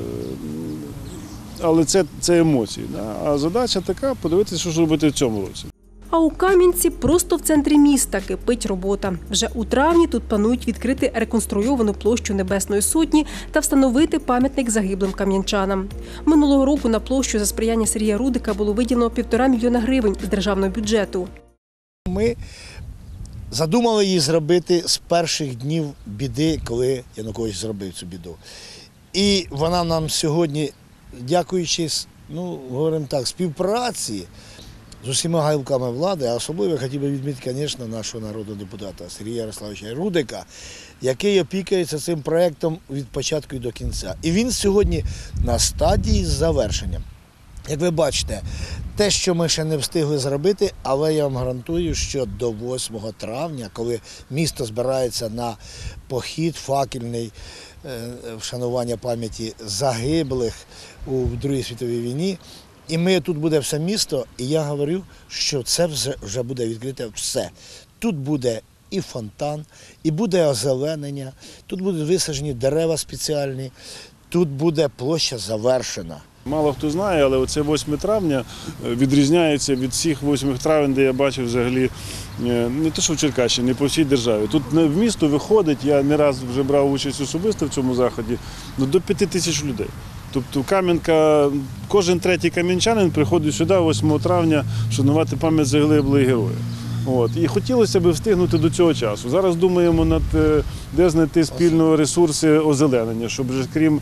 Але це, це емоції. А задача така – подивитися, що ж робити в цьому році. А у Кам'янці просто в центрі міста кипить робота. Вже у травні тут планують відкрити реконструйовану площу Небесної Сотні та встановити пам'ятник загиблим кам'янчанам. Минулого року на площу за сприяння Сергія Рудика було виділено півтора мільйона гривень з державного бюджету. Ми задумали її зробити з перших днів біди, коли Янукович зробив цю біду. І вона нам сьогодні, дякуючи, ну, говоримо так, співпраці з усіма гілками влади, а особливо я хотів би відмітити, звісно, нашого народного депутата Сергія Ярославовича Рудика, який опікується цим проєктом від початку і до кінця. І він сьогодні на стадії завершення. Як ви бачите, те, що ми ще не встигли зробити, але я вам гарантую, що до восьмого травня, коли місто збирається на похід факельний, вшанування пам'яті загиблих у Другій світовій війні, і ми тут буде все місто, і я говорю, що це вже, вже буде відкрите все. Тут буде і фонтан, і буде озеленення, тут будуть висаджені дерева спеціальні, тут буде площа завершена. Мало хто знає, але оце восьме травня відрізняється від всіх восьмих травень, де я бачив взагалі, не те що в Черкащині, не по всій державі. Тут в місто виходить, я не раз вже брав участь особисто в цьому заході, до п'яти тисяч людей. Тобто Кам'янка, кожен третій кам'янчанин приходить сюди восьмого травня шанувати пам'ять загиблих героїв. От. І хотілося б встигнути до цього часу. Зараз думаємо над де знайти спільно ресурси озеленення, щоб вже крім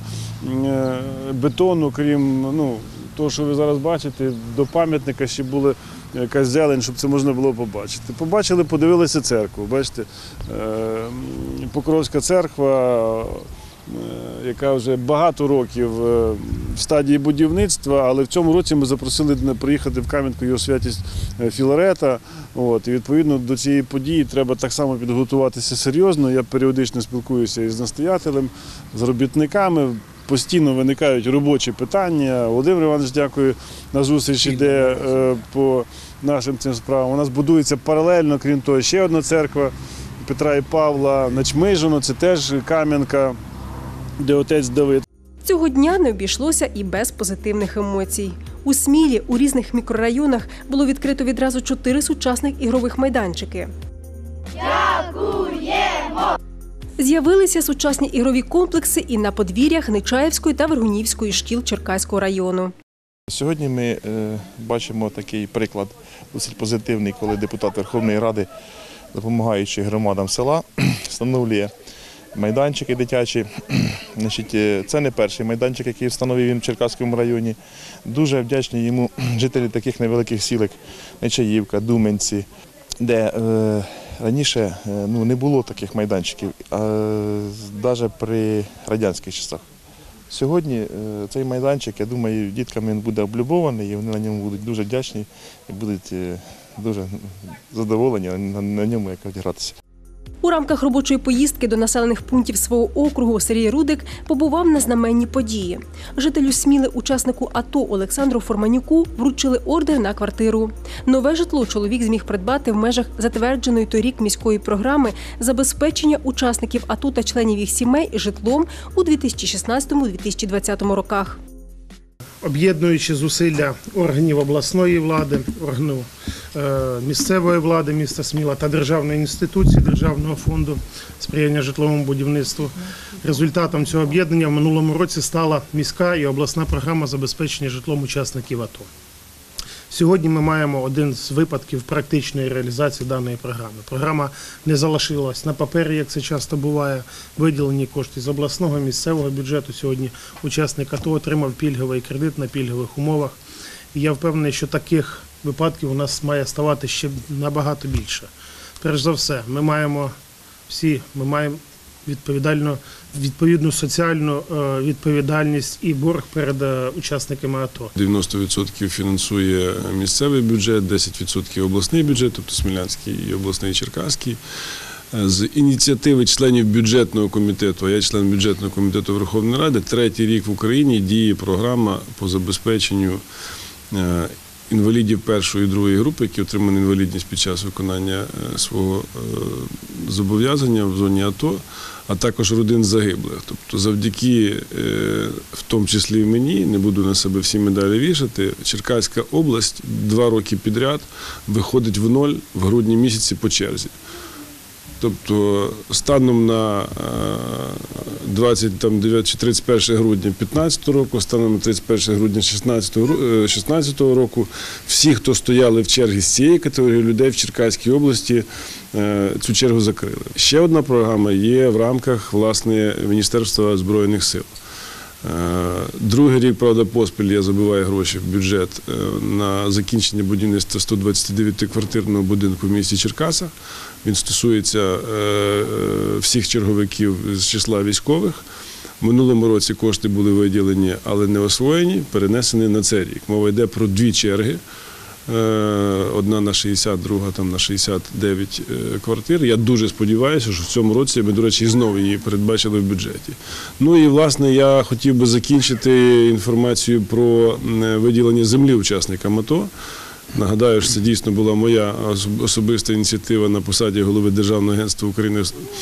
бетону, крім ну, того, що ви зараз бачите, до пам'ятника ще була якась зелень, щоб це можна було побачити. Побачили, подивилися церкву. Бачите, Покровська церква, яка вже багато років в стадії будівництва, але в цьому році ми запросили приїхати в Кам'янку його святість Філарета. От, і відповідно до цієї події треба так само підготуватися серйозно. Я періодично спілкуюся із настоятелем, з робітниками. Постійно виникають робочі питання. Володимир Іванович, дякую, на зустріч іде е, по нашим цим справам. У нас будується паралельно, крім того, ще одна церква Петра і Павла на Чмижино, це теж Кам'янка, де отець Давид. Цього дня не обійшлося і без позитивних емоцій. У Смілі, у різних мікрорайонах було відкрито відразу чотири сучасних ігрових майданчики. Дякуємо! З'явилися сучасні ігрові комплекси і на подвір'ях Нечаївської та Вергунівської шкіл Черкаського району. Сьогодні ми е, бачимо такий приклад досить позитивний, коли депутат Верховної Ради, допомагаючи громадам села, встановлює майданчики дитячі. Значить, це не перший майданчик, який встановив він в Черкаському районі. Дуже вдячні йому жителі таких невеликих сіл, як Нечаївка, Думенці, де е, раніше ну, не було таких майданчиків, навіть при радянських часах. Сьогодні е, цей майданчик, я думаю, дітками він буде облюбований, і вони на ньому будуть дуже вдячні і будуть е, дуже задоволені на, на ньому як гратися. У рамках робочої поїздки до населених пунктів свого округу Сергій Рудик побував на знаменні події. Жителю Сміли, учаснику АТО Олександру Форманюку, вручили ордер на квартиру. Нове житло чоловік зміг придбати в межах затвердженої торік міської програми забезпечення учасників АТО та членів їх сімей житлом у дві тисячі шістнадцятому - дві тисячі двадцятому роках. об'єднуючи зусилля органів обласної влади, органів місцевої влади міста Сміла та державної інституції, Державного фонду сприяння житловому будівництву. Результатом цього об'єднання в минулому році стала міська і обласна програма забезпечення житлом учасників АТО. Сьогодні ми маємо один з випадків практичної реалізації даної програми. Програма не залишилась на папері, як це часто буває. Виділені кошти з обласного, місцевого бюджету. Сьогодні учасник АТО отримав пільговий кредит на пільгових умовах. І я впевнений, що таких випадків у нас має ставати ще набагато більше. Перш за все, ми маємо всі, ми маємо відповідальну, відповідну соціальну відповідальність і борг перед учасниками АТО. дев'яносто відсотків фінансує місцевий бюджет, десять відсотків обласний бюджет, тобто Смілянський і обласний Черкаський. З ініціативи членів бюджетного комітету, а я член бюджетного комітету Верховної Ради, третій рік в Україні діє програма по забезпеченню інвалідів першої і другої групи, які отримали інвалідність під час виконання свого зобов'язання в зоні АТО, а також родин загиблих. Тобто завдяки, в тому числі і мені, не буду на себе всі медалі вішати, Черкаська область два роки підряд виходить в ноль в грудні місяці по черзі. Тобто станом на двадцять дев'яте чи тридцять перше грудня дві тисячі п'ятнадцятого року, станом на тридцять перше грудня дві тисячі шістнадцятого року, всі, хто стояли в черзі з цієї категорії людей в Черкаській області, цю чергу закрили. Ще одна програма є в рамках, власне, Міністерства Збройних сил. Другий рік, правда, поспіль я забиваю гроші в бюджет на закінчення будівництва сто двадцятидев'ятиквартирного будинку в місті Черкасах. Він стосується всіх черговиків з числа військових. В минулому році кошти були виділені, але не освоєні, перенесені на цей рік. Мова йде про дві черги. Одна на шістдесят, друга там на шістдесят дев'ять квартир. Я дуже сподіваюся, що в цьому році ми, до речі, знову її передбачили в бюджеті. Ну і, власне, я хотів би закінчити інформацію про виділення землі учасникам АТО. Нагадаю, що це дійсно була моя особиста ініціатива на посаді голови Державного агентства України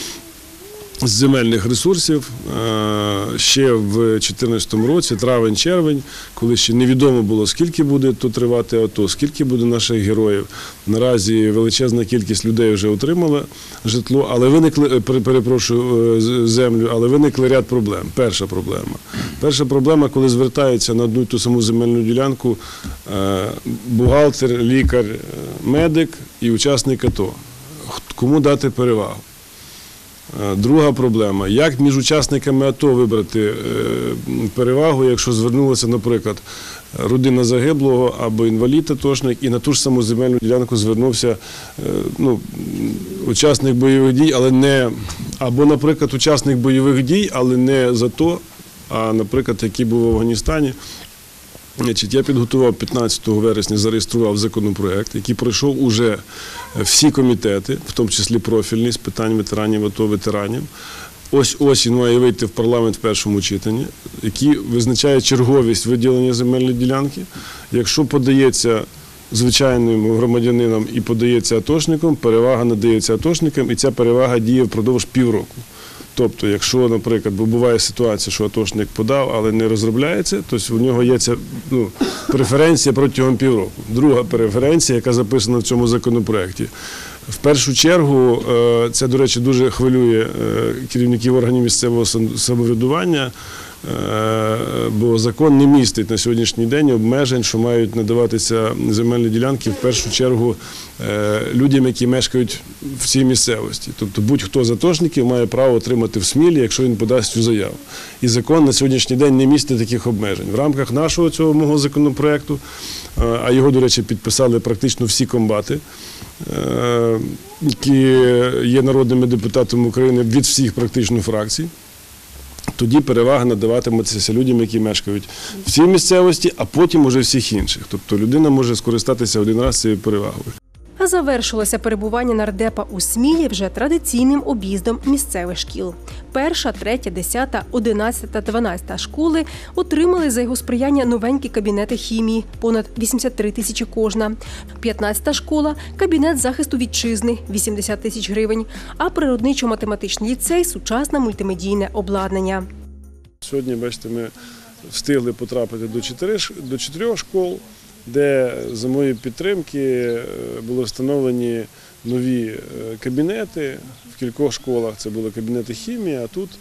з земельних ресурсів. Ще в дві тисячі чотирнадцятому році, травень-червень, коли ще невідомо було, скільки буде тут тривати АТО, скільки буде наших героїв. Наразі величезна кількість людей вже отримала житло, але виникли, перепрошую, землю, але виникли ряд проблем. Перша проблема. Перша проблема, коли звертаються на одну і ту саму земельну ділянку бухгалтер, лікар, медик і учасник АТО. Кому дати перевагу? Друга проблема – як між учасниками АТО вибрати перевагу, якщо звернулася, наприклад, родина загиблого або інвалід-атошник, і на ту ж саму земельну ділянку звернувся ну, учасник бойових дій, але не, або, наприклад, учасник бойових дій, але не з АТО, а, наприклад, який був в Афганістані. Значить, я підготував п'ятнадцятого вересня, зареєстрував законопроект, який пройшов уже всі комітети, в тому числі профільні, з питань ветеранів АТО, ветеранів. Ось осінь має вийти в парламент в першому читанні, який визначає черговість виділення земельної ділянки. Якщо подається звичайним громадянинам і подається атошникам, перевага надається атошникам, і ця перевага діє впродовж півроку. Тобто, якщо, наприклад, бо буває ситуація, що атошник подав, але не розробляється, то у нього є ця ну, преференція протягом півроку. Друга преференція, яка записана в цьому законопроекті. В першу чергу, це, до речі, дуже хвилює керівників органів місцевого самоврядування, бо закон не містить на сьогоднішній день обмежень, що мають надаватися земельні ділянки в першу чергу людям, які мешкають в цій місцевості. Тобто будь-хто з атошників має право отримати в Смілі, якщо він подасть цю заяву. І закон на сьогоднішній день не містить таких обмежень. В рамках нашого цього мого законопроекту, а його, до речі, підписали практично всі комбати, які є народними депутатами України від всіх практично фракцій, тоді перевага надаватиметься людям, які мешкають в цій місцевості, а потім уже всіх інших. Тобто людина може скористатися один раз цією перевагою. А завершилося перебування нардепа у Смілі вже традиційним об'їздом місцевих шкіл. Перша, третя, десята, одинадцята, дванадцята школи отримали за його сприяння новенькі кабінети хімії – понад вісімдесят три тисячі кожна. п'ятнадцята школа – кабінет захисту вітчизни – вісімдесят тисяч гривень, а природничо-математичний ліцей – сучасне мультимедійне обладнання. Сьогодні, бачите, ми встигли потрапити до чотирьох, до чотирьох школ, де за моєї підтримки були встановлені нові кабінети в кількох школах. Це були кабінети хімії, а тут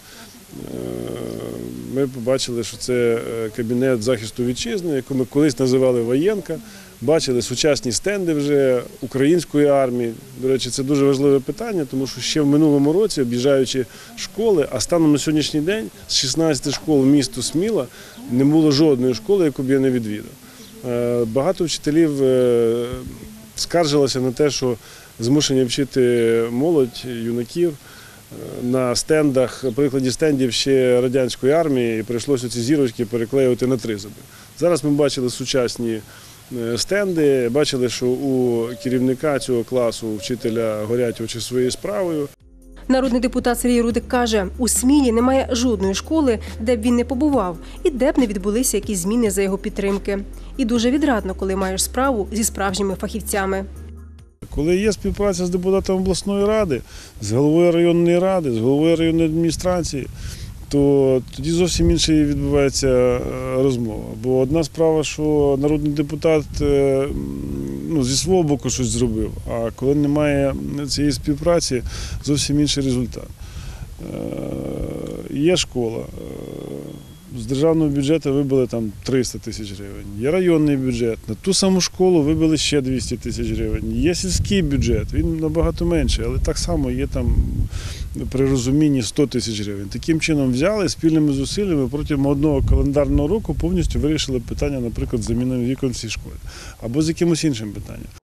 ми побачили, що це кабінет захисту вітчизни, який ми колись називали «Воєнка». Бачили сучасні стенди вже української армії. До речі, це дуже важливе питання, тому що ще в минулому році, об'їжджаючи школи, а станом на сьогоднішній день з шістнадцяти школ міста Сміла не було жодної школи, яку б я не відвідав. Багато вчителів скаржилося на те, що змушені вчити молодь, юнаків на стендах, прикладі стендів ще радянської армії, і прийшлося ці зірочки переклеювати на тризуби. Зараз ми бачили сучасні стенди, бачили, що у керівника цього класу, у вчителя горять очі своєю справою. Народний депутат Сергій Рудик каже, у Смілі немає жодної школи, де б він не побував і де б не відбулися якісь зміни за його підтримки. І дуже відрадно, коли маєш справу зі справжніми фахівцями. Коли є співпраця з депутатом обласної ради, з головою районної ради, з головою районної адміністрації, то тоді зовсім інша відбувається розмова. Бо одна справа, що народний депутат ну, зі свого боку щось зробив, а коли немає цієї співпраці, зовсім інший результат. Є школа, з державного бюджету вибили там триста тисяч гривень, є районний бюджет, на ту саму школу вибили ще двісті тисяч гривень, є сільський бюджет, він набагато менший, але так само є там при розумінні сто тисяч гривень. Таким чином взяли спільними зусиллями протягом одного календарного року повністю вирішили питання, наприклад, з заміною вікон в цій школі або з якимось іншим питанням.